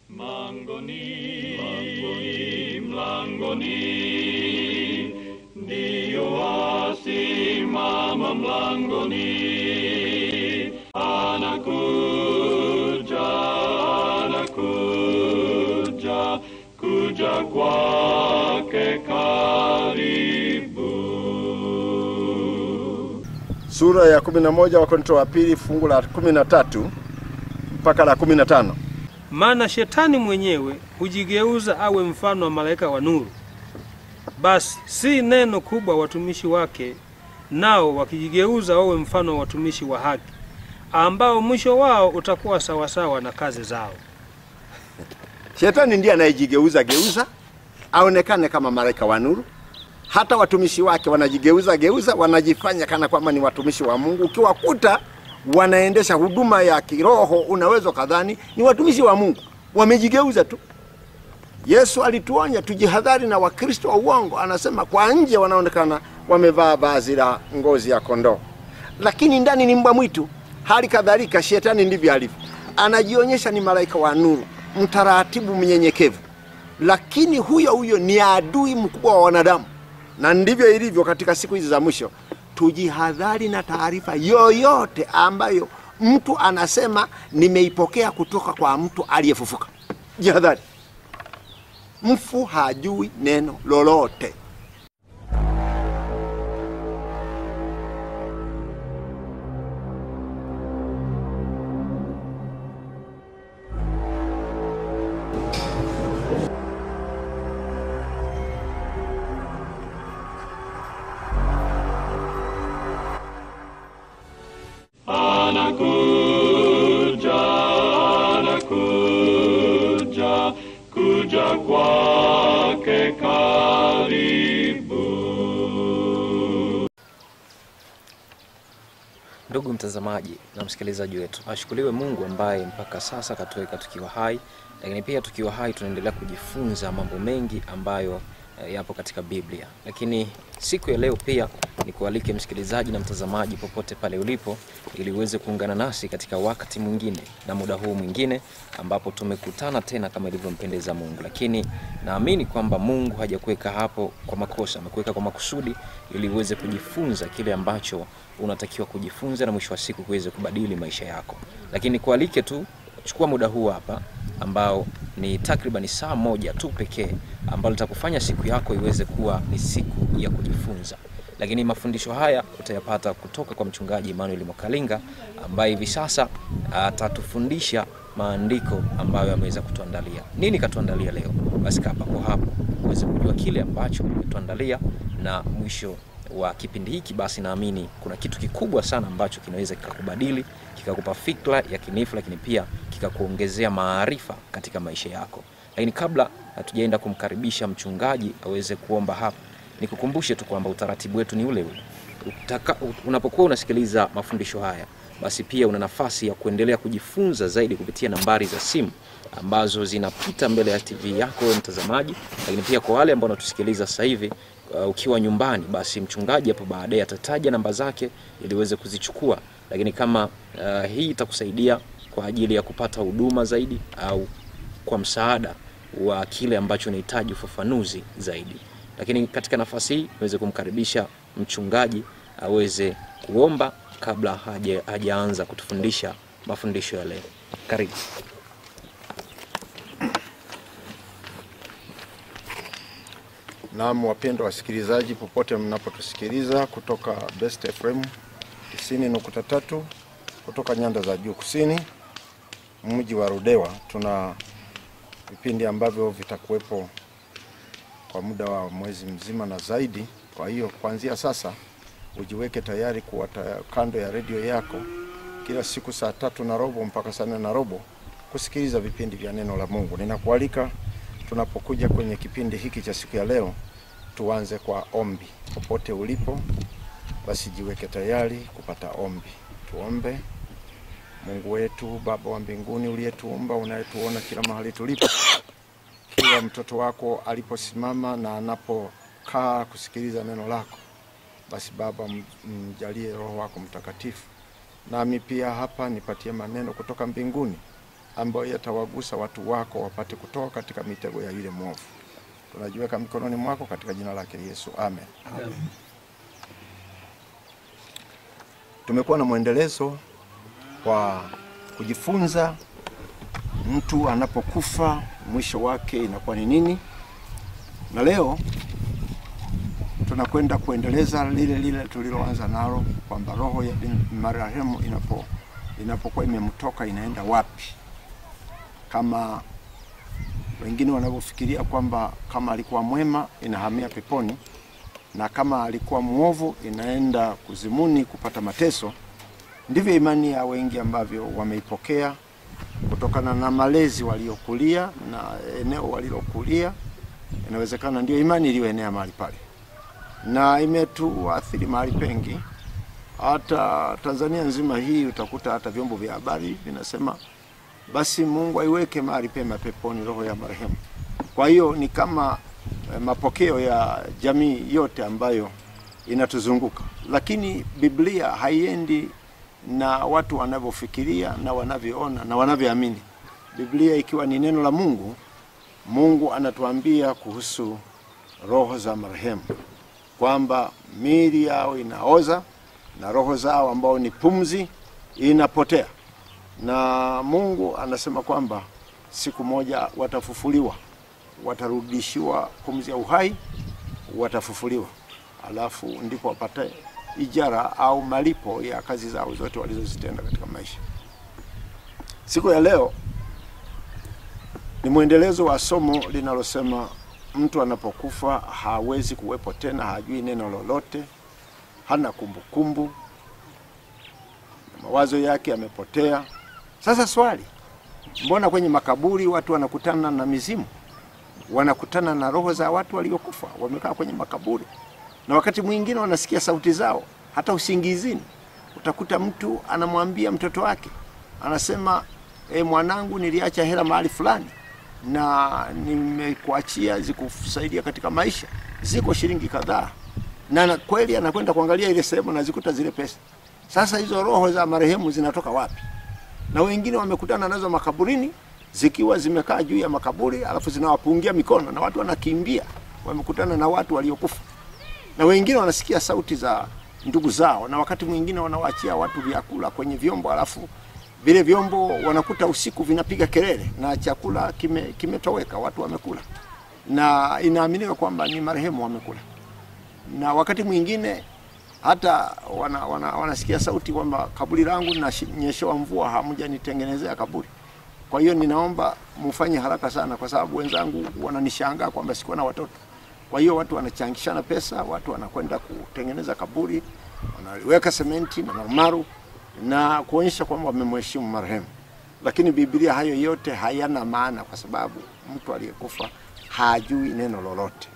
Mlangoni, mlangoni, ndiyo asimama mlangoni. Anakuja, anakuja, kuja kwake karibu. Sura ya 11 Wakorintho wa pili fungu la 13 mpaka la 15. Maana shetani mwenyewe hujigeuza awe mfano wa malaika wa nuru. Basi si neno kubwa watumishi wake, nao wakijigeuza wawe mfano wa watumishi wa haki, ambao mwisho wao utakuwa sawasawa na kazi zao. Shetani ndiye anayejigeuza aonekane kama malaika wa nuru. Hata watumishi wake wanajigeuza wanajifanya kana kwamba ni watumishi wa Mungu. Ukiwakuta wanaendesha huduma ya kiroho, unaweza kadhani ni watumishi wa Mungu, wamejigeuza tu. Yesu alituonya tujihadhari na Wakristo wa uongo. Anasema kwa nje wanaonekana wamevaa vazi la ngozi ya kondoo, lakini ndani ni mbwa mwitu. Hali kadhalika shetani ndivyo alivyo, anajionyesha ni malaika wa nuru, mtaratibu, mnyenyekevu, lakini huyo ni adui mkubwa wa wanadamu. Na ndivyo ilivyo katika siku hizi za mwisho. Tujihadhari na taarifa yoyote ambayo mtu anasema nimeipokea kutoka kwa mtu aliyefufuka. Jihadhari. Mfu hajui neno lolote. Anakuja, anakuja, kuja kwake karibu. Ndugu mtazamaji na msikilizaji wetu, ashukuriwe Mungu ambaye mpaka sasa katuweka tukiwa hai, lakini pia tukiwa hai tunaendelea kujifunza mambo mengi ambayo yapo katika Biblia. Lakini siku ya leo pia nikualike msikilizaji na mtazamaji popote pale ulipo, ili uweze kuungana nasi katika wakati mwingine na muda huu mwingine ambapo tumekutana tena kama ilivyompendeza Mungu. Lakini naamini kwamba Mungu hajakuweka hapo kwa makosa, amekuweka kwa makusudi ili uweze kujifunza kile ambacho unatakiwa kujifunza na mwisho wa siku kuweze kubadili maisha yako. Lakini kualike tu chukua muda huu hapa ambao ni takriban saa moja tu pekee, ambalo litakufanya siku yako iweze kuwa ni siku ya kujifunza. Lakini mafundisho haya utayapata kutoka kwa mchungaji Emmanuel Mwakalinga, ambaye hivi sasa atatufundisha maandiko ambayo ameweza kutuandalia. Nini katuandalia leo? Basi kaa hapo hapo uweze kujua kile ambacho ametuandalia, na mwisho wa kipindi hiki basi naamini kuna kitu kikubwa sana ambacho kinaweza kikakubadili, kikakupa fikra ya kinifu, lakini pia kikakuongezea maarifa katika maisha yako. Lakini kabla hatujaenda kumkaribisha mchungaji aweze kuomba hapa, nikukumbushe tu kwamba utaratibu wetu ni ule ule. Unapokuwa unasikiliza mafundisho haya, basi pia una nafasi ya kuendelea kujifunza zaidi kupitia nambari za simu ambazo zinapita mbele ya TV yako mtazamaji. Lakini pia kwa wale ambao wanatusikiliza sasa hivi ukiwa nyumbani, basi mchungaji hapo baadaye atataja namba zake ili uweze kuzichukua. Lakini kama hii itakusaidia kwa ajili ya kupata huduma zaidi au kwa msaada wa kile ambacho unahitaji ufafanuzi zaidi. Lakini katika nafasi hii niweze kumkaribisha mchungaji aweze kuomba kabla hajaanza kutufundisha mafundisho ya leo. Karibu. Naam, wapendwa wasikilizaji popote mnapotusikiliza kutoka Best FM 90.3 kutoka nyanda za juu kusini, mji wa Ludewa. Tuna vipindi ambavyo vitakuwepo kwa muda wa mwezi mzima na zaidi. Kwa hiyo kuanzia sasa ujiweke tayari kuwa kando ya redio yako kila siku saa 3:15 mpaka saa 4:15 kusikiliza vipindi vya neno la Mungu. Ninakualika tunapokuja kwenye kipindi hiki cha siku ya leo, tuanze kwa ombi. Popote ulipo, basi jiweke tayari kupata ombi. Tuombe. Mungu wetu, Baba wa mbinguni uliyetuumba, unayetuona kila mahali tulipo, kila mtoto wako aliposimama na anapokaa kusikiliza neno lako, basi Baba mjalie Roho wako Mtakatifu. Nami pia hapa nipatie maneno kutoka mbinguni ambayo yatawagusa watu wako wapate kutoka katika mitego ya yule mwovu. Tunajiweka mikononi mwako katika jina lake Yesu. Amen. Amen. Tumekuwa na mwendelezo wa kujifunza mtu anapokufa mwisho wake inakuwa ni nini, na leo tunakwenda kuendeleza lile tuliloanza nalo, kwamba roho ya marehemu inapokuwa imemtoka inaenda wapi. Kama wengine wanavyofikiria kwamba kama alikuwa mwema inahamia peponi, na kama alikuwa muovu inaenda kuzimuni kupata mateso, ndivyo imani ya wengi ambavyo wameipokea kutokana na malezi waliokulia na eneo walilokulia. Inawezekana ndio imani iliyoenea mahali pale, na imetuathiri mahali pengi. Hata Tanzania nzima hii utakuta hata vyombo vya habari vinasema basi Mungu aiweke mahali pema peponi roho ya marehemu. Kwa hiyo ni kama mapokeo ya jamii yote ambayo inatuzunguka, lakini Biblia haiendi na watu wanavyofikiria na wanavyoona na wanavyoamini. Biblia ikiwa ni neno la Mungu, Mungu anatuambia kuhusu roho za marehemu kwamba miili yao inaoza na roho zao ambao ni pumzi inapotea, na Mungu anasema kwamba siku moja watafufuliwa, watarudishiwa pumzi ya uhai, watafufuliwa, alafu ndipo wapate ijara au malipo ya kazi zao zote walizozitenda katika maisha. Siku ya leo ni mwendelezo wa somo linalosema mtu anapokufa hawezi kuwepo tena, hajui neno lolote, hana kumbukumbu, mawazo yake yamepotea. Sasa swali, mbona kwenye makaburi watu wanakutana na mizimu? Wanakutana na roho za watu waliokufa, wamekaa kwenye makaburi. Na wakati mwingine wanasikia sauti zao hata usingizini. Utakuta mtu anamwambia mtoto wake, anasema mwanangu, niliacha hela mahali fulani na nimekuachia zikusaidia katika maisha, ziko shilingi kadhaa, na kweli anakwenda kuangalia ile sehemu na zikuta zile pesa. Sasa hizo roho za marehemu zinatoka wapi? Na wengine wamekutana nazo makaburini zikiwa zimekaa juu ya makaburi, alafu zinawapungia mikono na watu wanakimbia, wamekutana na watu waliokufa. Na wengine wanasikia sauti za ndugu zao, na wakati mwingine wanawaachia watu vyakula kwenye vyombo, alafu vile vyombo wanakuta usiku vinapiga kelele na chakula kimetoweka, watu wamekula, na inaaminiwa kwamba ni marehemu wamekula. Na wakati mwingine hata wanasikia sauti kwamba kaburi langu linanyeshewa mvua, hamjanitengenezea kaburi. Kwa hiyo ninaomba mufanye haraka sana, kwa sababu wenzangu wananishangaa kwamba sikuwa na watoto. Kwa hiyo watu wanachangishana pesa, watu wanakwenda kutengeneza kaburi, wanaweka sementi na marumaru na kuonyesha kwamba wamemheshimu marehemu. Lakini Biblia hayo yote hayana maana, kwa sababu mtu aliyekufa hajui neno lolote.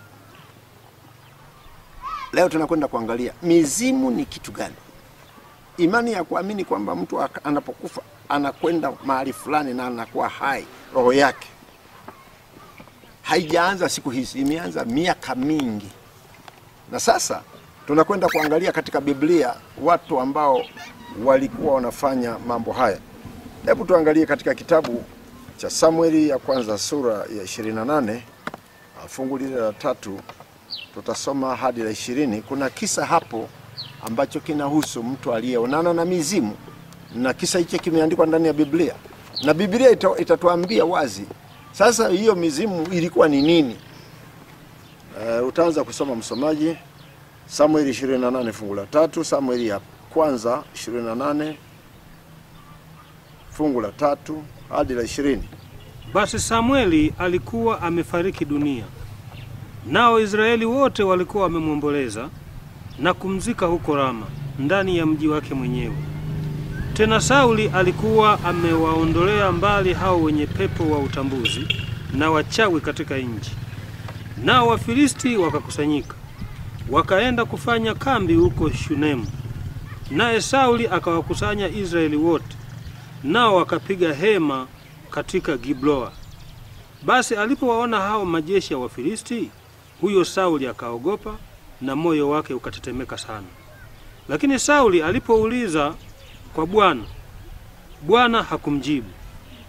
Leo tunakwenda kuangalia mizimu ni kitu gani. Imani ya kuamini kwamba mtu anapokufa anakwenda mahali fulani na anakuwa hai, roho yake haijaanza siku hizi, imeanza miaka mingi. Na sasa tunakwenda kuangalia katika Biblia watu ambao walikuwa wanafanya mambo haya. Hebu tuangalie katika kitabu cha Samueli ya kwanza sura ya 28 fungu lile la 3, tutasoma hadi la 20. Kuna kisa hapo ambacho kinahusu mtu aliyeonana na mizimu, na kisa hicho kimeandikwa ndani ya Biblia, na Biblia itatuambia wazi sasa hiyo mizimu ilikuwa ni nini. Utaanza kusoma msomaji. Samueli 28 fungu la 3, Samueli ya kwanza 28 fungu la 3 hadi la 20. Basi Samueli alikuwa amefariki dunia, nao Israeli wote walikuwa wamemwomboleza na kumzika huko Rama, ndani ya mji wake mwenyewe. Tena Sauli alikuwa amewaondolea mbali hao wenye pepo wa utambuzi na wachawi katika nchi. Nao Wafilisti wakakusanyika, wakaenda kufanya kambi huko Shunemu. Naye Sauli akawakusanya Israeli wote, nao wakapiga hema katika Gibloa. Basi alipowaona hao majeshi ya Wafilisti, huyo Sauli akaogopa na moyo wake ukatetemeka sana. Lakini Sauli alipouliza kwa Bwana, Bwana hakumjibu.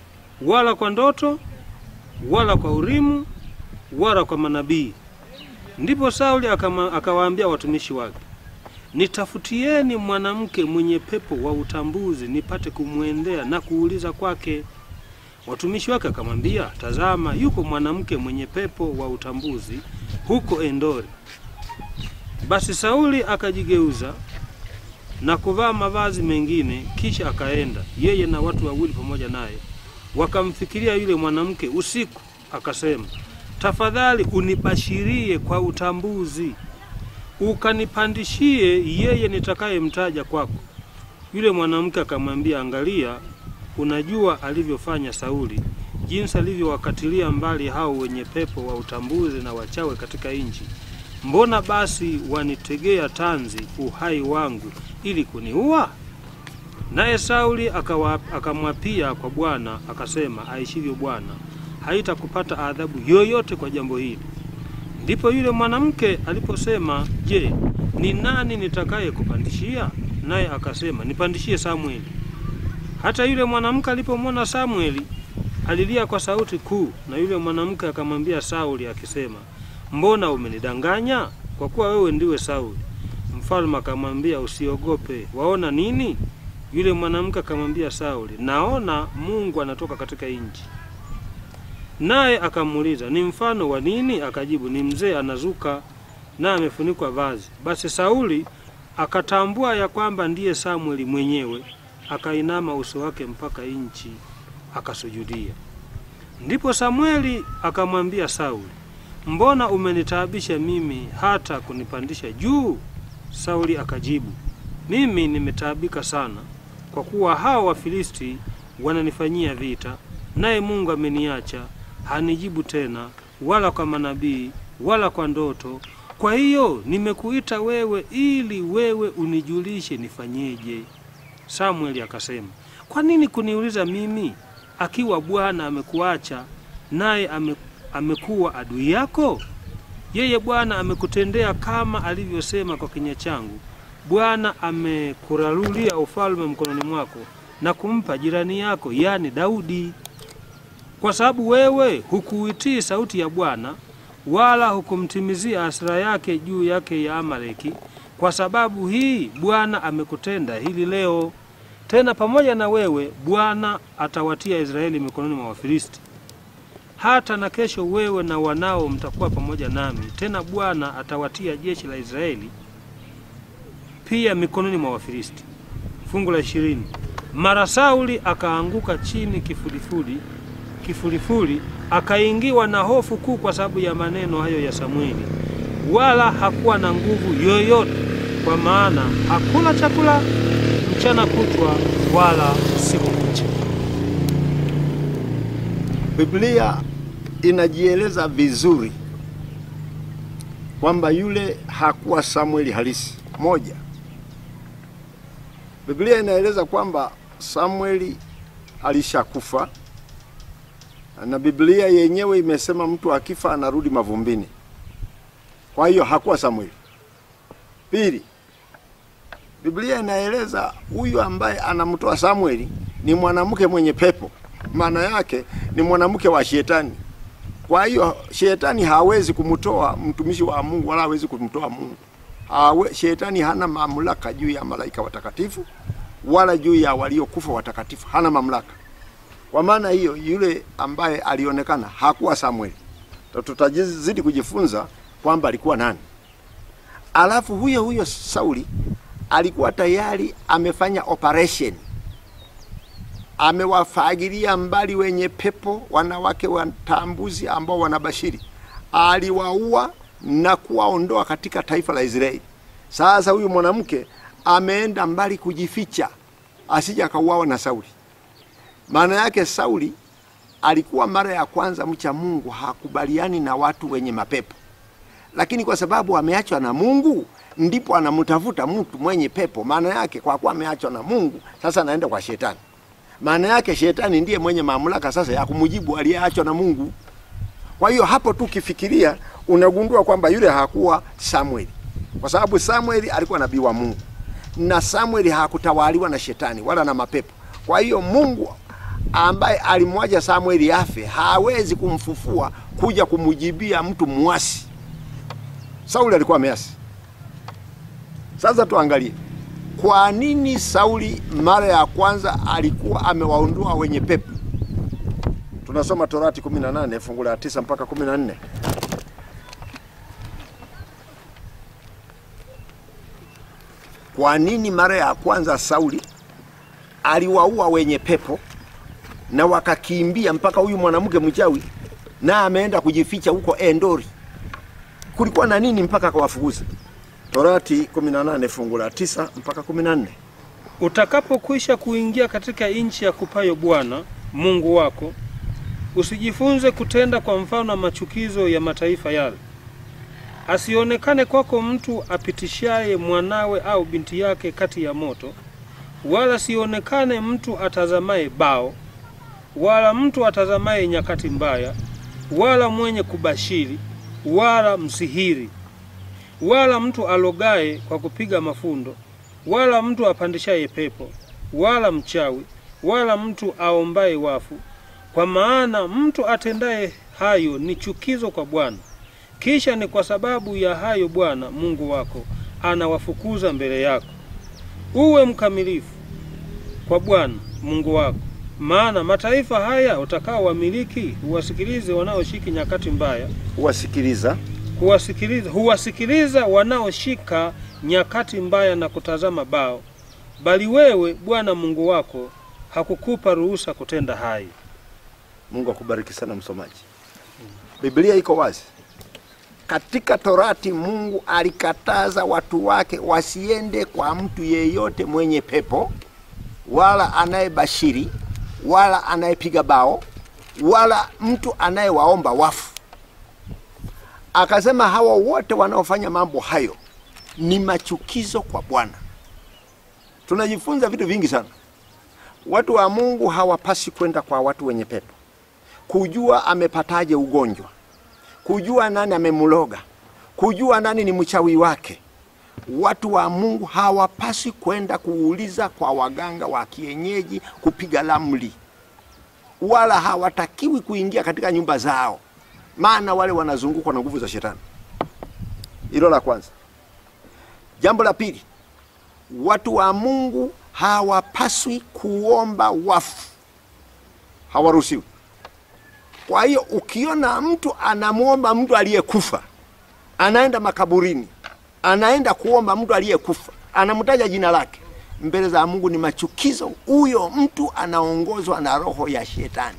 wala kwa ndoto, wala kwa Urimu, wala kwa manabii. Ndipo Sauli akawaambia watumishi wake, nitafutieni mwanamke mwenye pepo wa utambuzi nipate kumwendea na kuuliza kwake. Watumishi wake akamwambia, tazama, yuko mwanamke mwenye pepo wa utambuzi huko Endori. Basi Sauli akajigeuza na kuvaa mavazi mengine, kisha akaenda yeye na watu wawili pamoja naye. Wakamfikiria yule mwanamke usiku, akasema, tafadhali unibashirie kwa utambuzi, ukanipandishie yeye nitakayemtaja kwako. Yule mwanamke akamwambia, angalia, unajua alivyofanya Sauli, jinsi alivyowakatilia mbali hao wenye pepo wa utambuzi na wachawe katika nchi. Mbona basi wanitegea tanzi uhai wangu ili kuniua? Naye Sauli akamwapia kwa Bwana, akasema, aishivyo Bwana, haitakupata adhabu yoyote kwa jambo hili. Ndipo yule mwanamke aliposema, je, ni nani nitakaye kupandishia? Naye akasema, nipandishie Samueli. Hata yule mwanamke alipomwona Samueli alilia kwa sauti kuu, na yule mwanamke akamwambia Sauli akisema, mbona umenidanganya? Kwa kuwa wewe ndiwe Sauli. Mfalme akamwambia, usiogope, waona nini? Yule mwanamke akamwambia Sauli, naona Mungu anatoka katika nchi. Naye akamuuliza, ni mfano wa nini? Akajibu, ni mzee anazuka na amefunikwa vazi. Basi Sauli akatambua ya kwamba ndiye Samueli mwenyewe, akainama uso wake mpaka nchi, akasujudia. Ndipo Samueli akamwambia Sauli, mbona umenitaabisha mimi hata kunipandisha juu? Sauli akajibu, mimi nimetaabika sana, kwa kuwa hao Wafilisti wananifanyia vita, naye Mungu ameniacha, hanijibu tena, wala kwa manabii, wala kwa ndoto. Kwa hiyo nimekuita wewe ili wewe unijulishe nifanyeje. Samueli akasema, kwa nini kuniuliza mimi, akiwa Bwana amekuacha naye amekuwa adui yako? Yeye Bwana amekutendea kama alivyosema kwa kinywa changu. Bwana amekurarulia ufalme mkononi mwako na kumpa jirani yako, yani Daudi. Kwa sababu wewe hukuitii sauti ya Bwana, wala hukumtimizia hasira yake juu yake ya Amaleki, kwa sababu hii Bwana amekutenda hili leo. Tena pamoja na wewe Bwana atawatia Israeli mikononi mwa Wafilisti. Hata na kesho wewe na wanao mtakuwa pamoja nami. Tena Bwana atawatia jeshi la Israeli pia mikononi mwa Wafilisti. Fungu la 20. Mara Sauli akaanguka chini kifulifuli, akaingiwa na hofu kuu kwa sababu ya maneno hayo ya Samueli, wala hakuwa na nguvu yoyote, kwa maana hakula chakula mchana kutwa wala usiku kucha. Biblia inajieleza vizuri kwamba yule hakuwa Samueli halisi. Moja, Biblia inaeleza kwamba Samueli alishakufa, na Biblia yenyewe imesema mtu akifa anarudi mavumbini. Kwa hiyo hakuwa Samueli. Pili, Biblia inaeleza huyu ambaye anamtoa Samueli ni mwanamke mwenye pepo. Maana yake ni mwanamke wa shetani. Kwa hiyo shetani hawezi kumtoa mtumishi wa Mungu, wala hawezi kumtoa Mungu. Shetani hana mamlaka juu ya malaika watakatifu wala juu ya waliokufa watakatifu, hana mamlaka. Kwa maana hiyo yule ambaye alionekana hakuwa Samueli. Tutazidi kujifunza kwamba alikuwa nani. Alafu huyo Sauli alikuwa tayari amefanya operation. Amewafagilia mbali wenye pepo, wanawake watambuzi ambao wanabashiri. Aliwaua na kuwaondoa katika taifa la Israeli. Sasa huyu mwanamke ameenda mbali kujificha asije akauawa na Sauli. Maana yake Sauli alikuwa mara ya kwanza mcha Mungu, hakubaliani na watu wenye mapepo. Lakini kwa sababu ameachwa na Mungu, ndipo anamtafuta mtu mwenye pepo. Maana yake kwa kuwa ameachwa na Mungu, sasa anaenda kwa shetani. Maana yake shetani ndiye mwenye mamlaka sasa ya kumjibu aliyeachwa na Mungu. Kwa hiyo hapo tu kifikiria unagundua kwamba yule hakuwa Samueli. Kwa sababu Samueli alikuwa nabii wa Mungu. Na Samueli hakutawaliwa na shetani wala na mapepo. Kwa hiyo Mungu ambaye alimwacha Samueli afe hawezi kumfufua kuja kumujibia mtu muasi. Sauli alikuwa ameasi. Sasa tuangalie kwa nini Sauli mara ya kwanza alikuwa amewaondoa wenye pepo. Tunasoma Torati 18 fungu la 9 mpaka 14. Kwa nini mara ya kwanza Sauli aliwaua wenye pepo na wakakimbia mpaka huyu mwanamke mchawi na ameenda kujificha huko Endori? Kulikuwa na nini mpaka akawafukuza? Torati 18 fungu la 9 mpaka 14. Utakapokwisha kuingia katika nchi ya kupayo Bwana Mungu wako, usijifunze kutenda kwa mfano machukizo ya mataifa yale. Asionekane kwako mtu apitishaye mwanawe au binti yake kati ya moto, wala sionekane mtu atazamaye bao, wala mtu atazamaye nyakati mbaya, wala mwenye kubashiri, wala msihiri, wala mtu alogaye kwa kupiga mafundo, wala mtu apandishaye pepo, wala mchawi, wala mtu aombaye wafu, kwa maana mtu atendaye hayo ni chukizo kwa Bwana. Kisha ni kwa sababu ya hayo Bwana Mungu wako anawafukuza mbele yako. Uwe mkamilifu kwa Bwana Mungu wako, maana mataifa haya utakao wamiliki huwasikilize wanaoshika nyakati mbaya. Huwasikiliza wanaoshika nyakati mbaya na kutazama bao, bali wewe Bwana Mungu wako hakukupa ruhusa kutenda hayo. Mungu akubariki sana msomaji. Biblia iko wazi. Katika Torati Mungu alikataza watu wake wasiende kwa mtu yeyote mwenye pepo, wala anayebashiri, wala anayepiga bao, wala mtu anayewaomba wafu. Akasema hawa wote wanaofanya mambo hayo ni machukizo kwa Bwana. Tunajifunza vitu vingi sana. Watu wa Mungu hawapasi kwenda kwa watu wenye pepo kujua amepataje ugonjwa, kujua nani amemuloga, kujua nani ni mchawi wake. Watu wa Mungu hawapasi kwenda kuuliza kwa waganga wa kienyeji kupiga ramli, wala hawatakiwi kuingia katika nyumba zao, maana wale wanazungukwa na nguvu za shetani. Hilo la kwanza. Jambo la pili, watu wa Mungu hawapaswi kuomba wafu, hawaruhusiwi. Kwa hiyo ukiona mtu anamuomba mtu aliyekufa, anaenda makaburini, anaenda kuomba mtu aliyekufa, anamtaja jina lake, mbele za Mungu ni machukizo. Huyo mtu anaongozwa na roho ya shetani.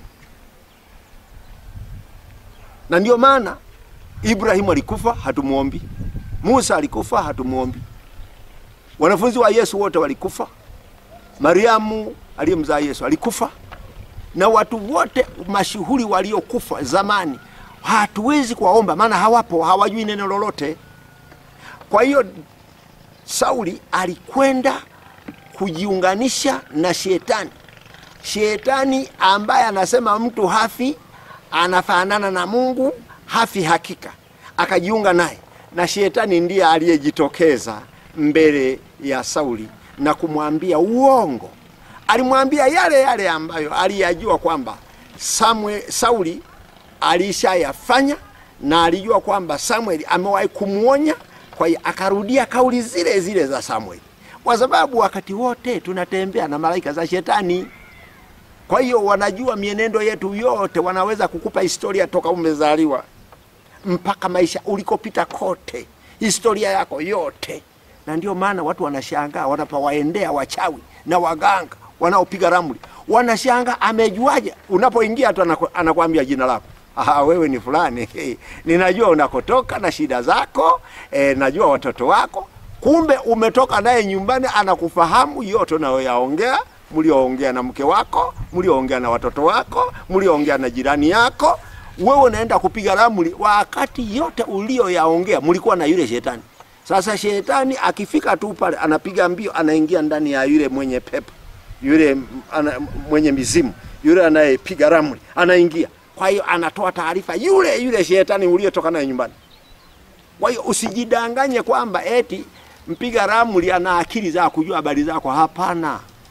Na ndio maana Ibrahimu alikufa, hatumuombi. Musa alikufa, hatumuombi. Wanafunzi wa Yesu wote walikufa. Mariamu aliyemzaa Yesu alikufa. Na watu wote mashuhuri waliokufa zamani hatuwezi kuwaomba, maana hawapo, hawajui neno lolote. Kwa hiyo Sauli alikwenda kujiunganisha na shetani. Shetani ambaye anasema mtu hafi, anafanana na Mungu, hafi hakika. Akajiunga naye, na shetani ndiye aliyejitokeza mbele ya Sauli na kumwambia uongo. Alimwambia yale ambayo aliyajua kwamba Sauli alishayafanya, na alijua kwamba Samueli amewahi kumuonya. Kwa hiyo akarudia kauli zile zile za Samueli, kwa sababu wakati wote tunatembea na malaika za shetani. Kwa hiyo wanajua mienendo yetu yote, wanaweza kukupa historia toka umezaliwa mpaka maisha ulikopita kote, historia yako yote. Na ndio maana watu wanashangaa wanapowaendea wachawi na waganga wanaopiga ramli. Wanashangaa amejuaje? Unapoingia tu anakuambia jina lako. Wewe ni fulani. Ninajua unakotoka na shida zako, najua watoto wako. Kumbe umetoka naye nyumbani, anakufahamu yote unayoyaongea, mlioongea na mke wako, mlioongea na watoto wako, mlioongea na jirani yako. Wewe unaenda kupiga ramli wakati yote ulioyaongea mlikuwa na yule shetani. Sasa shetani akifika tu pale, anapiga mbio, anaingia ndani ya yule mwenye pepo, yule mwenye mizimu, yule anayepiga ramli, anaingia. Kwa hiyo anatoa taarifa yule shetani uliotoka naye nyumbani. Kwa hiyo usijidanganye kwamba eti mpiga ramli ana akili za kujua habari zako. Hapana.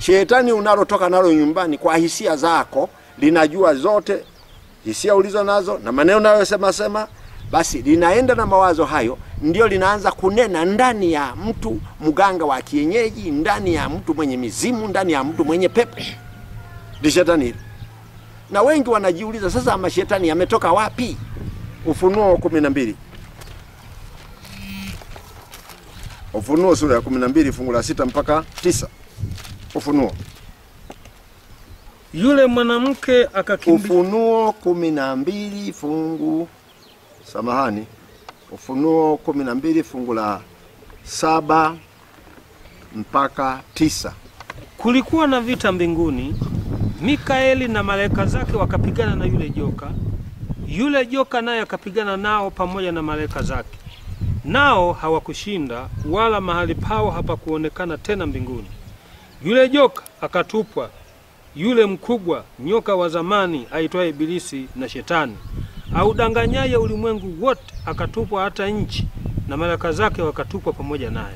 Shetani unalotoka nalo nyumbani kwa hisia zako linajua zote hisia ulizo nazo na maneno unayosema, basi linaenda na mawazo hayo, ndio linaanza kunena ndani ya mtu mganga wa kienyeji, ndani ya mtu mwenye mizimu, ndani ya mtu mwenye pepo. Ni shetani. Na wengi wanajiuliza sasa mashetani yametoka wapi? Ufunuo 12. Ufunuo sura ya 12 fungu la 6 mpaka 9. Ufunuo. Yule mwanamke akakimbia. Ufunuo 12 fungu Ufunuo 12 fungu la 7 mpaka 9. Kulikuwa na vita mbinguni, Mikaeli na malaika zake wakapigana na yule joka. Yule joka naye akapigana nao pamoja na malaika zake. Nao hawakushinda, wala mahali pao hapakuonekana tena mbinguni. Yule joka akatupwa, yule mkubwa nyoka wa zamani aitwaye Ibilisi na Shetani, audanganyaye ulimwengu wote, akatupwa hata nchi, na malaika zake wakatupwa pamoja naye.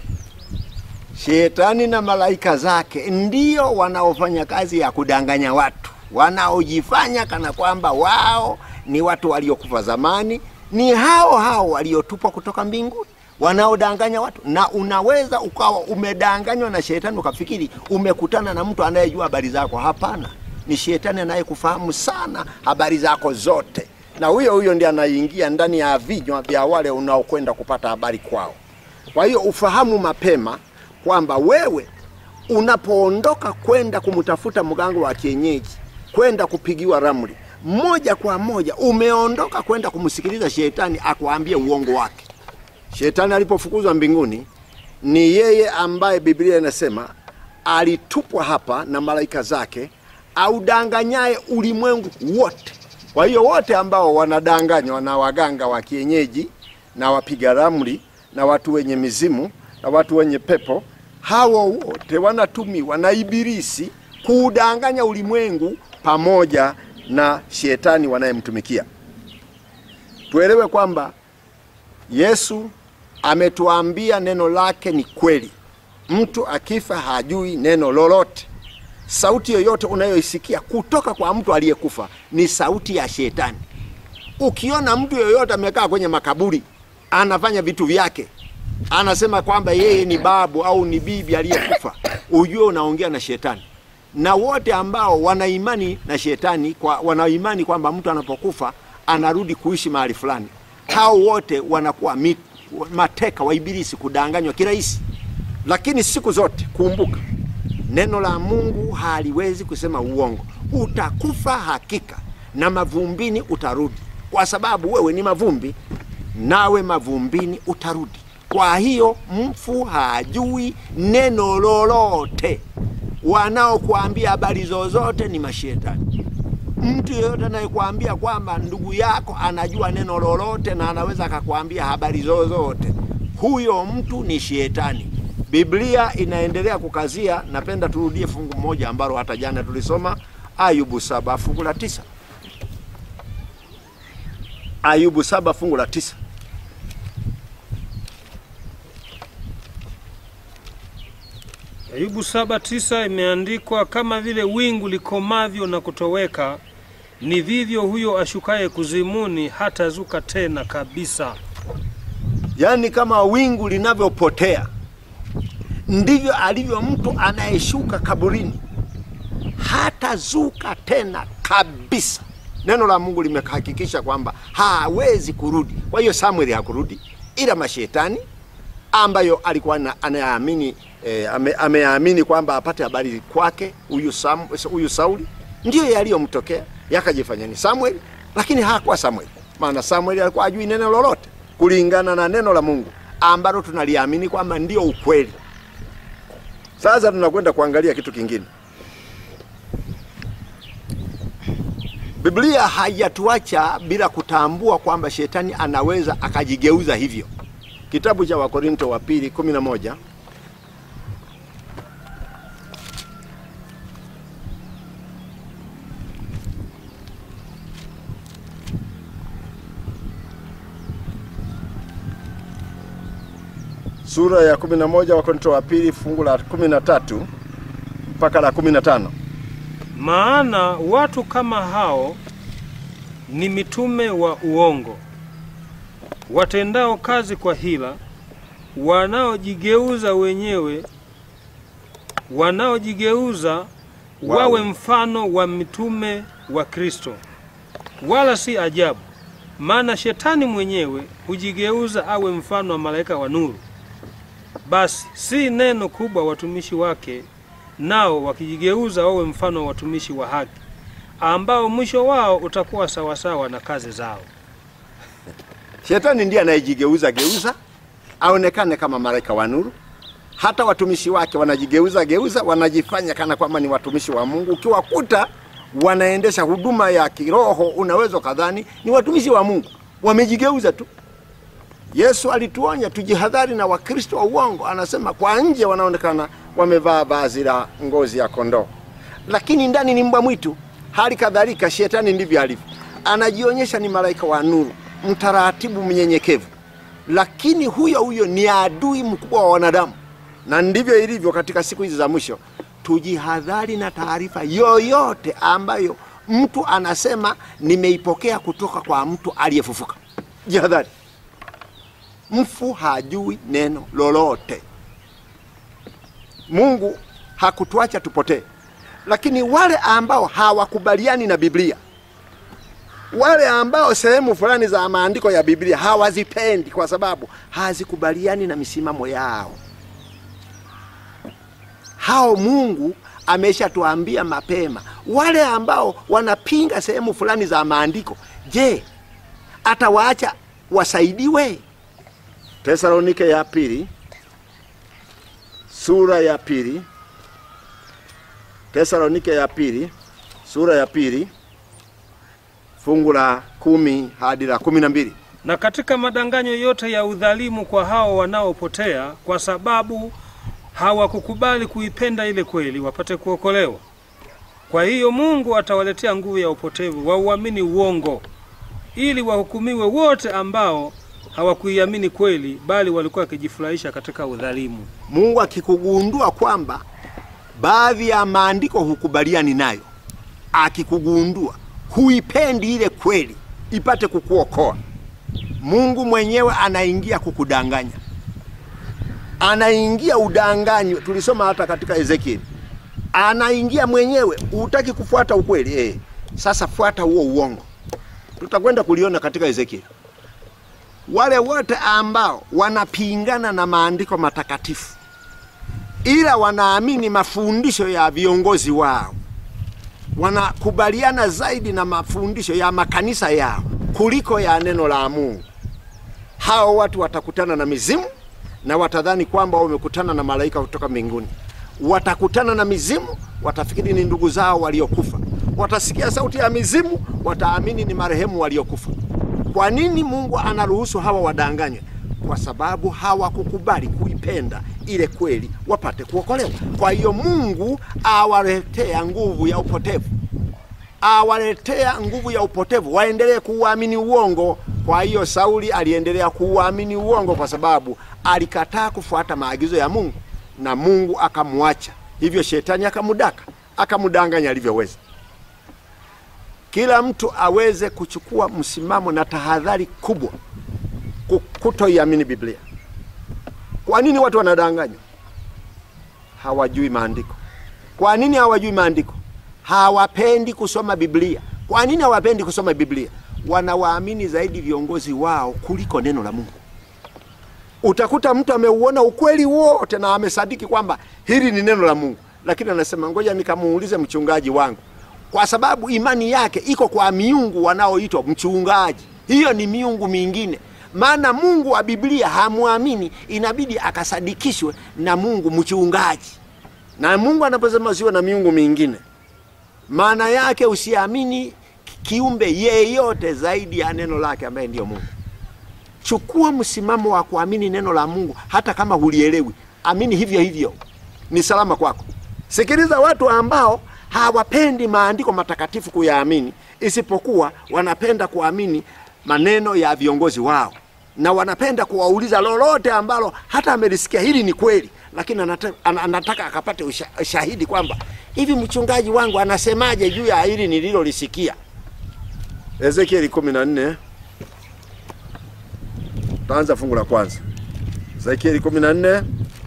Shetani na malaika zake ndio wanaofanya kazi ya kudanganya watu, wanaojifanya kana kwamba wao ni watu waliokufa zamani. Ni hao waliotupwa kutoka mbinguni, wanaodanganya watu. Na unaweza ukawa umedanganywa na shetani ukafikiri umekutana na mtu anayejua habari zako. Hapana, ni shetani anayekufahamu sana habari zako zote, na huyo ndiye anaingia ndani ya vinywa vya wale unaokwenda kupata habari kwao. Kwa hiyo ufahamu mapema kwamba wewe unapoondoka kwenda kumtafuta mganga wa kienyeji, kwenda kupigiwa ramli, moja kwa moja umeondoka kwenda kumsikiliza shetani akuambie uongo wake. Shetani alipofukuzwa mbinguni, ni yeye ambaye Biblia inasema alitupwa hapa na malaika zake, audanganyaye ulimwengu wote. Kwa hiyo wote ambao wanadanganywa na waganga wa kienyeji na wapiga ramli na watu wenye mizimu na watu wenye pepo, hao wote wanatumiwa na Ibilisi kuudanganya ulimwengu pamoja na shetani wanayemtumikia. Tuelewe kwamba Yesu ametuambia neno lake ni kweli. Mtu akifa hajui neno lolote. Sauti yoyote unayoisikia kutoka kwa mtu aliyekufa ni sauti ya shetani. Ukiona mtu yoyote amekaa kwenye makaburi anafanya vitu vyake, anasema kwamba yeye ni babu au ni bibi aliyekufa, ujue unaongea na shetani. Na wote ambao wanaimani na shetani, wanaimani kwamba mtu anapokufa anarudi kuishi mahali fulani, hao wote wanakuwa mateka wa Ibilisi kudanganywa kirahisi. Lakini siku zote kumbuka, neno la Mungu haliwezi kusema uongo. Utakufa hakika na mavumbini utarudi, kwa sababu wewe ni mavumbi, nawe mavumbini utarudi. Kwa hiyo mfu hajui neno lolote. Wanaokuambia habari zozote ni mashetani. Mtu yeyote anayekuambia kwamba ndugu yako anajua neno lolote na anaweza akakwambia habari zozote, huyo mtu ni shetani. Biblia inaendelea kukazia. Napenda turudie fungu moja ambalo hata jana tulisoma, Ayubu 7 fungu la 9. Ayubu 7 fungu la 9. Ayubu 7:9 imeandikwa, kama vile wingu likomavyo na kutoweka, ni vivyo huyo ashukaye kuzimuni hatazuka tena kabisa. Yaani kama wingu linavyopotea, ndivyo alivyo mtu anayeshuka kaburini, hatazuka tena kabisa. Neno la Mungu limehakikisha kwamba hawezi kurudi. Kwa hiyo Samueli hakurudi, ila mashetani ambayo alikuwa anaamini ameamini kwamba apate habari kwake huyu Sauli, ndio yaliyomtokea, yakajifanya ni Samueli, lakini hakuwa Samueli. Maana Samueli alikuwa hajui neno lolote kulingana na neno la Mungu ambalo tunaliamini kwamba ndio ukweli. Sasa tunakwenda kuangalia kitu kingine. Biblia haijatuacha bila kutambua kwamba shetani anaweza akajigeuza hivyo. Kitabu cha Wakorinto wa 2:11. Sura ya 11 Wakorinto wa 2 fungu la 13 mpaka la 15. Maana watu kama hao ni mitume wa uongo, watendao kazi kwa hila, wanaojigeuza wawe mfano wa mitume wa Kristo. Wala si ajabu, maana shetani mwenyewe hujigeuza awe mfano wa malaika wa nuru. Basi si neno kubwa watumishi wake nao wakijigeuza wawe mfano wa watumishi wa haki, ambao mwisho wao utakuwa sawasawa na kazi zao. Shetani ndiye anayejigeuza aonekane kama malaika wa nuru. Hata watumishi wake wanajigeuza wanajifanya kana kwamba ni watumishi wa Mungu. Ukiwakuta wanaendesha huduma ya kiroho, unaweza kadhani ni watumishi wa Mungu, wamejigeuza tu. Yesu alituonya tujihadhari na Wakristo wa uongo. Anasema kwa nje wanaonekana wamevaa vazi la ngozi ya kondoo, lakini ndani ni mbwa mwitu. Hali kadhalika shetani ndivyo alivyo, anajionyesha ni malaika wa nuru, mtaratibu, mnyenyekevu, lakini huyo ni adui mkubwa wa wanadamu. Na ndivyo ilivyo katika siku hizi za mwisho. Tujihadhari na taarifa yoyote ambayo mtu anasema nimeipokea kutoka kwa mtu aliyefufuka. Jihadhari. Mfu hajui neno lolote. Mungu hakutuacha tupotee. Lakini wale ambao hawakubaliani na Biblia, wale ambao sehemu fulani za maandiko ya Biblia hawazipendi kwa sababu hazikubaliani na misimamo yao, hao Mungu ameshatuambia mapema. Wale ambao wanapinga sehemu fulani za maandiko, je, atawaacha wasaidiwe? Tesalonike ya pili sura ya pili, Tesalonike ya pili sura ya pili fungu la 10 hadi la 12. Na katika madanganyo yote ya udhalimu kwa hao wanaopotea, kwa sababu hawakukubali kuipenda ile kweli wapate kuokolewa. Kwa hiyo Mungu atawaletea nguvu ya upotevu wa uamini uongo, ili wahukumiwe wote ambao hawakuiamini kweli, bali walikuwa wakijifurahisha katika udhalimu. Mungu akikugundua kwamba baadhi ya maandiko hukubaliani nayo, akikugundua huipendi ile kweli ipate kukuokoa, Mungu mwenyewe anaingia kukudanganya. Anaingia udanganyo. Tulisoma hata katika Ezekiel. Anaingia mwenyewe, hutaki kufuata ukweli. Sasa fuata huo uongo. Tutakwenda kuliona katika Ezekiel. Wale wote ambao wanapingana na maandiko matakatifu, ila wanaamini mafundisho ya viongozi wao, wanakubaliana zaidi na mafundisho ya makanisa yao kuliko ya neno la Mungu, hao watu watakutana na mizimu na watadhani kwamba wamekutana na malaika kutoka mbinguni. Watakutana na mizimu, watafikiri ni ndugu zao waliokufa. Watasikia sauti ya mizimu, wataamini ni marehemu waliokufa. Kwa nini Mungu anaruhusu hawa wadanganywe? Kwa sababu hawakukubali kuipenda ile kweli wapate kuokolewa. Kwa hiyo Mungu awaletea nguvu ya upotevu. Awaletea nguvu ya upotevu, waendelee kuuamini uongo. Kwa hiyo Sauli aliendelea kuuamini uongo kwa sababu alikataa kufuata maagizo ya Mungu, na Mungu akamwacha. Hivyo shetani akamudanganya alivyoweza. Kila mtu aweze kuchukua msimamo na tahadhari kubwa kutoiamini Biblia. Kwa nini watu wanadanganywa? Hawajui maandiko. Kwa nini hawajui maandiko? Hawapendi kusoma Biblia. Kwa nini hawapendi kusoma Biblia? Wanawaamini zaidi viongozi wao kuliko neno la Mungu. Utakuta mtu ameuona ukweli wote na amesadiki kwamba hili ni neno la Mungu, lakini anasema ngoja nikamuulize mchungaji wangu, kwa sababu imani yake iko kwa miungu wanaoitwa mchungaji. Hiyo ni miungu mingine. Maana Mungu wa Biblia hamuamini, inabidi akasadikishwe na Mungu mchungaji. Na Mungu anaposema usiwe na miungu mingine, maana yake usiamini kiumbe yeyote zaidi ya neno lake ambaye ndio Mungu. Chukua msimamo wa kuamini neno la Mungu hata kama hulielewi. Amini hivyo hivyo. Ni salama kwako. Sikiliza watu ambao hawapendi maandiko matakatifu kuyaamini, isipokuwa wanapenda kuamini maneno ya viongozi wao, na wanapenda kuwauliza lolote ambalo hata amelisikia hili ni kweli, lakini anataka akapate ushahidi kwamba hivi mchungaji wangu anasemaje juu ya hili nililolisikia. Ezekieli 14 taanza fungu la kwanza. Ezekieli 14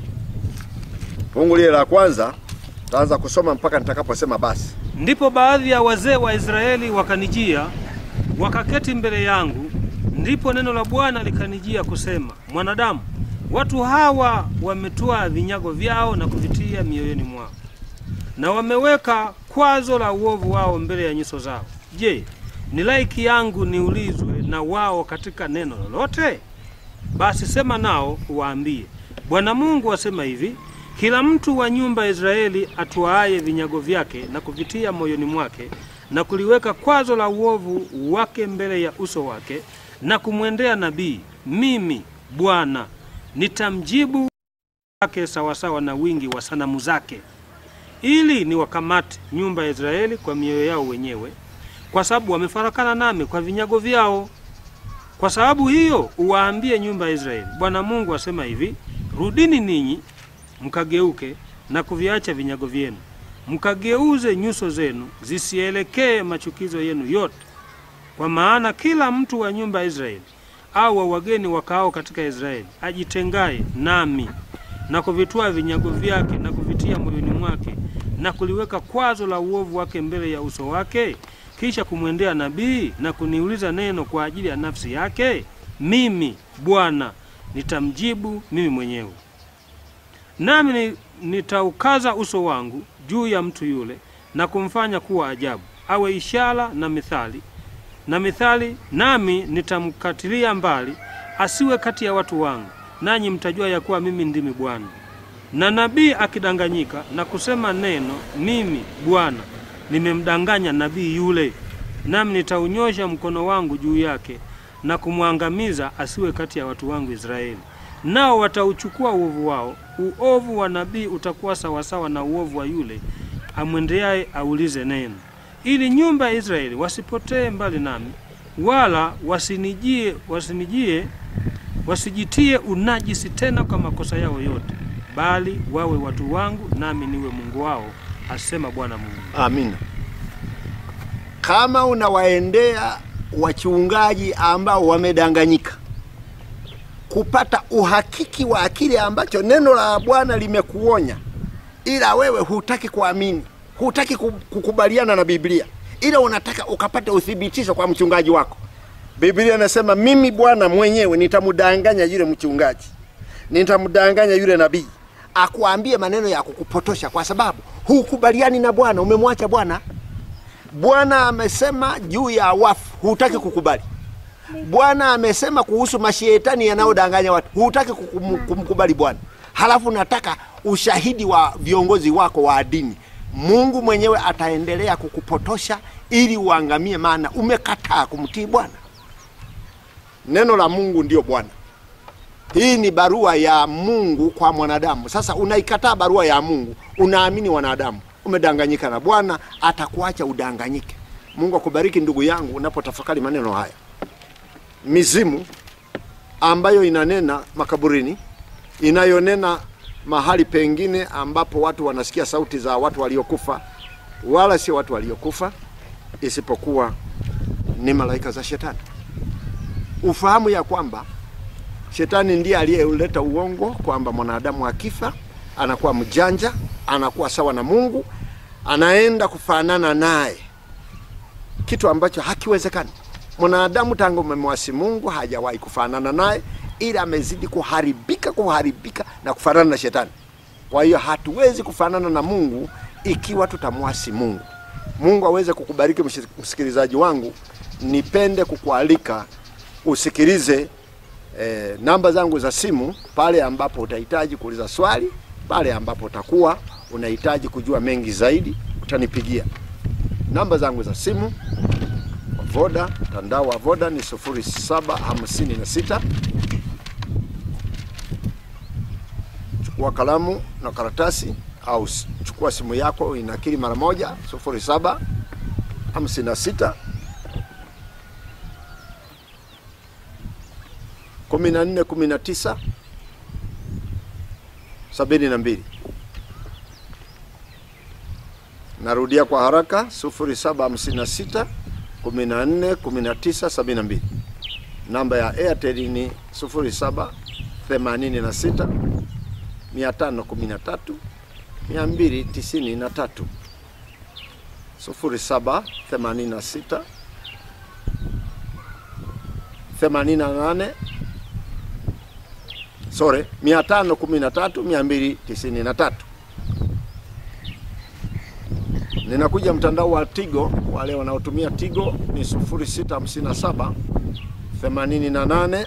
fungu lile la kwanza taanza kusoma mpaka nitakaposema basi. Ndipo baadhi ya wazee wa Israeli wakanijia, wakaketi mbele yangu. Ndipo neno la Bwana likanijia kusema, mwanadamu, watu hawa wametoa vinyago vyao na kuvitia mioyoni mwao, na wameweka kwazo la uovu wao mbele ya nyuso zao. Je, ni laiki yangu niulizwe na wao katika neno lolote? Basi sema nao uwaambie, Bwana Mungu asema hivi, kila mtu wa nyumba ya Israeli atwaaye vinyago vyake na kuvitia moyoni mwake na kuliweka kwazo la uovu wake mbele ya uso wake na kumwendea nabii, mimi Bwana nitamjibu wake sawasawa na wingi wa sanamu zake, ili niwakamate nyumba ya Israeli kwa mioyo yao wenyewe, kwa sababu wamefarakana nami kwa vinyago vyao. Kwa sababu hiyo uwaambie nyumba ya Israeli, Bwana Mungu asema hivi, rudini ninyi mkageuke na kuviacha vinyago vyenu, mkageuze nyuso zenu zisielekee machukizo yenu yote. Kwa maana kila mtu wa nyumba ya Israeli au wa wageni wakao katika Israeli ajitengaye nami na kuvitoa vinyago vyake na kuvitia moyoni mwake na kuliweka kwazo la uovu wake mbele ya uso wake, kisha kumwendea nabii na kuniuliza neno kwa ajili ya nafsi yake, mimi Bwana nitamjibu mimi mwenyewe. Nami nitaukaza uso wangu juu ya mtu yule na kumfanya kuwa ajabu, awe ishara na mithali, nami nitamkatilia mbali, asiwe kati ya watu wangu, nanyi mtajua ya kuwa mimi ndimi Bwana. Na nabii akidanganyika na kusema neno, mimi Bwana nimemdanganya nabii yule, nami nitaunyosha mkono wangu juu yake na kumwangamiza, asiwe kati ya watu wangu Israeli. Nao watauchukua uovu wao, uovu wa nabii utakuwa sawasawa na uovu wa yule amwendeaye aulize neno, ili nyumba ya Israeli wasipotee mbali nami, wala wasijitie unajisi tena kwa makosa yao yote, bali wawe watu wangu nami niwe Mungu wao, asema Bwana Mungu. Amina. Kama unawaendea wachungaji ambao wamedanganyika, kupata uhakiki wa akili ambacho neno la Bwana limekuonya, ila wewe hutaki kuamini, hutaki kukubaliana na Biblia, ila unataka ukapate uthibitisho kwa mchungaji wako. Biblia inasema mimi Bwana mwenyewe nitamdanganya yule mchungaji, nitamdanganya yule nabii akuambie maneno ya kukupotosha, kwa sababu hukubaliani na Bwana, umemwacha Bwana. Bwana amesema juu ya wafu, hutaki kukubali. Bwana amesema kuhusu mashetani yanayodanganya watu, hutaki kumkubali Bwana. Halafu nataka ushahidi wa viongozi wako wa dini. Mungu mwenyewe ataendelea kukupotosha ili uangamie, maana umekataa kumtii Bwana. Neno la Mungu ndio Bwana. Hii ni barua ya Mungu kwa mwanadamu. Sasa unaikataa barua ya Mungu, unaamini wanadamu. Umedanganyika na Bwana atakuacha udanganyike. Mungu akubariki ndugu yangu unapotafakari maneno haya. Mizimu ambayo inanena makaburini, inayonena mahali pengine ambapo watu wanasikia sauti za watu waliokufa, wala si watu waliokufa, isipokuwa ni malaika za shetani. Ufahamu ya kwamba shetani ndiye aliyeleta uongo kwamba mwanadamu akifa anakuwa mjanja, anakuwa sawa na Mungu, anaenda kufanana naye, kitu ambacho hakiwezekani. Mwanadamu tangu umemwasi Mungu hajawahi kufanana naye, ila amezidi kuharibika na kufanana na shetani. Kwa hiyo hatuwezi kufanana na Mungu ikiwa tutamwasi Mungu. Mungu aweze kukubariki msikilizaji wangu. Nipende kukualika usikilize namba zangu za simu pale ambapo utahitaji kuuliza swali, pale ambapo utakuwa unahitaji kujua mengi zaidi, utanipigia. Namba zangu za simu wa Voda, mtandao wa Voda ni 0756. Chukua kalamu na karatasi au chukua simu yako inakili mara moja, 0756 1419 72. Narudia kwa haraka, 0756 14 19 72. Namba ya Airtel ni 0786 513 293. 0786 513 293. Ninakuja mtandao wa Tigo. Wale wanaotumia Tigo ni 0657 88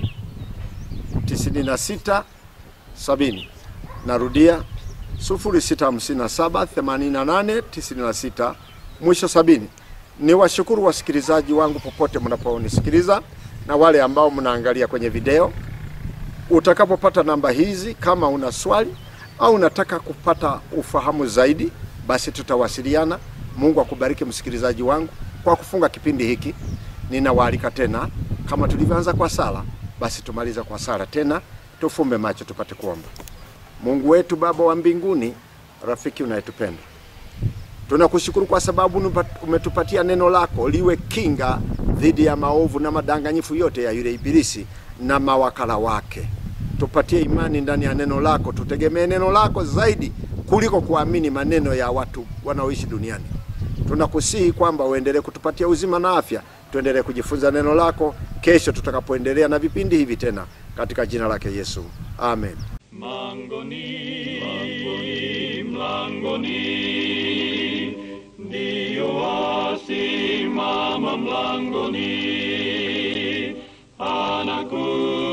96 70. Narudia 0657 88 96 mwisho 70. Ni washukuru wasikilizaji wangu popote mnaponisikiliza na wale ambao mnaangalia kwenye video. Utakapopata namba hizi, kama una swali au unataka kupata ufahamu zaidi, basi tutawasiliana. Mungu akubariki msikilizaji wangu kwa kufunga kipindi hiki. Ninawaalika tena, kama tulivyoanza kwa sala, basi tumaliza kwa sala tena. Tufumbe macho tupate kuomba. Mungu wetu Baba wa mbinguni, rafiki unayetupenda, tunakushukuru kwa sababu umetupatia neno lako liwe kinga dhidi ya maovu na madanganyifu yote ya yule ibilisi na mawakala wake. Tupatie imani ndani ya neno lako, tutegemee neno lako zaidi kuliko kuamini maneno ya watu wanaoishi duniani. Tunakusihi kwamba uendelee kutupatia uzima na afya, tuendelee kujifunza neno lako kesho tutakapoendelea na vipindi hivi tena, katika jina lake Yesu. Amen. Mlangoni, mlangoni, ndiyo asimama mlangoni, anakuja